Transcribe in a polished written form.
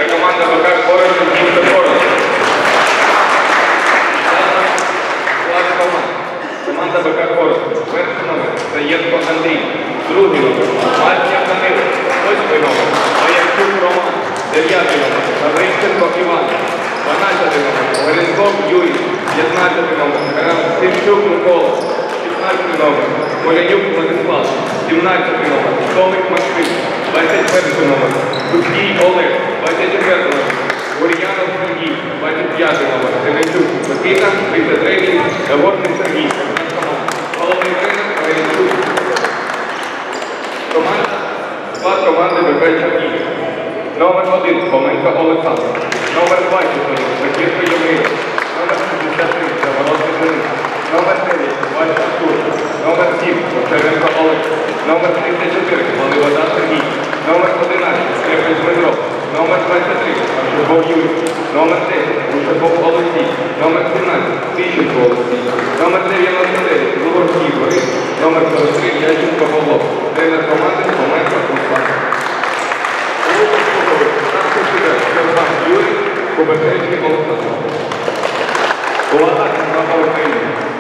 Це команда БК Коростень міста Коростень. Склад команд. Команда БК Коростень. Перший номер – Заєнко Андрій. Другий номер – Мартія Данило. Восьмий номер – Маярчук Роман. Дев'ятий номер – Гаврищенко Іван. 12-й номер – Горенков Юрій. 15-й номер – Симчук Микола. 16-й номер – Полянюк Владислав. 17-й номер – Столик Максим. 21-й номер – Кузький Олег. 24-й номер – Гур'янов Сергій. 25-й номер – Сенечук Микита. 33-й – Загорний Сергій. Головний тренер – Горенчук. Склад команди БК Чернігів. Номер 1 – Хоменко Олександр. Номер 20 – Закірка Євгеній. Номер 63 – Заволодний Денис. Номер 9 – Вася Артур. Номер 7 – Овчаренко Олег. Номер 34 – Маливода Сергій. Номер 11 – Скрипець Дмитро. Номер 23 – Аршаков Юрій. Номер 10 – Рушаков Олексій. Номер 17 – Тищенко Олексій. Номер 99 – Лугорський Борис. Номер 43 – Яченко Павло. Тренер команди – Хоменко Руслан. Юрій, Кубакевичний Олександр. У атаці на Україні